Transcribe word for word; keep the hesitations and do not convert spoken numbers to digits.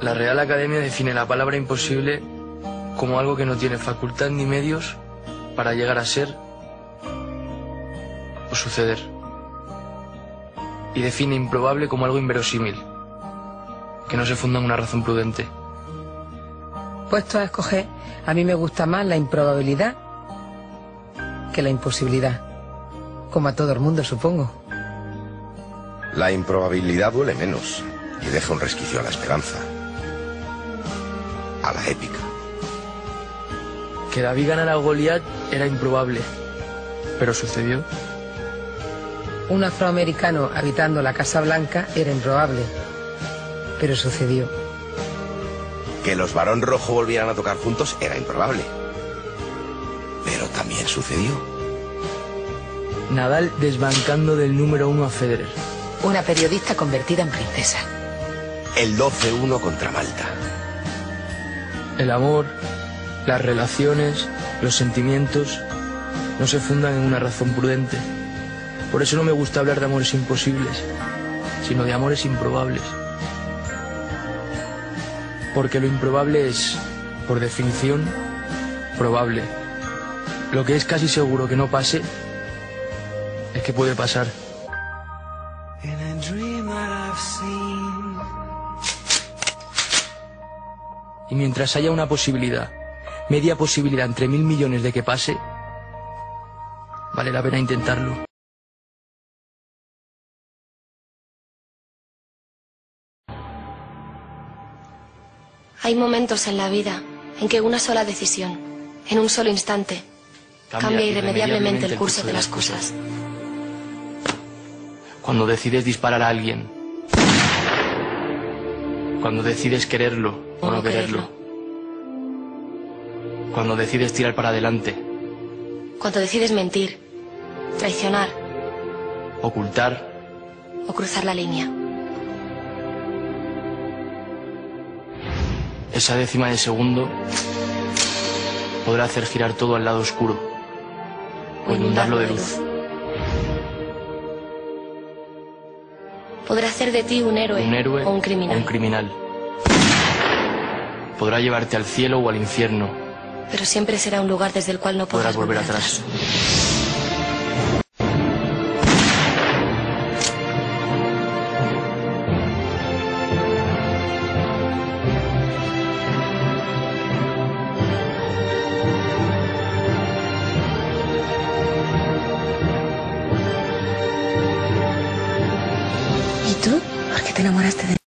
La Real Academia define la palabra imposible como algo que no tiene facultad ni medios para llegar a ser o suceder. Y define improbable como algo inverosímil, que no se funda en una razón prudente. Puesto a escoger, a mí me gusta más la improbabilidad que la imposibilidad. Como a todo el mundo, supongo. La improbabilidad duele menos y deja un resquicio a la esperanza, a la épica. Que David ganara a Goliat era improbable, pero sucedió. Un afroamericano habitando la Casa Blanca era improbable, pero sucedió. Que los Barón Rojo volvieran a tocar juntos era improbable, pero también sucedió. Nadal desbancando del número uno a Federer. Una periodista convertida en princesa. El doce uno contra Malta. El amor, las relaciones, los sentimientos no se fundan en una razón prudente. Por eso no me gusta hablar de amores imposibles, sino de amores improbables. Porque lo improbable es, por definición, probable. Lo que es casi seguro que no pase, es que puede pasar. Y mientras haya una posibilidad, media posibilidad entre mil millones de que pase, vale la pena intentarlo. Hay momentos en la vida en que una sola decisión, en un solo instante, cambia, cambia irremediablemente el curso de las cosas. Cuando decides disparar a alguien, cuando decides quererlo o no quererlo, cuando decides tirar para adelante, cuando decides mentir, traicionar, ocultar o cruzar la línea. Esa décima de segundo podrá hacer girar todo al lado oscuro o inundarlo de luz. Podrá hacer de ti un héroe, un héroe o un criminal. O un criminal. Podrá llevarte al cielo o al infierno. Pero siempre será un lugar desde el cual no podrás, podrás volver atrás. ¿Y tú? ¿Por qué te enamoraste de mí?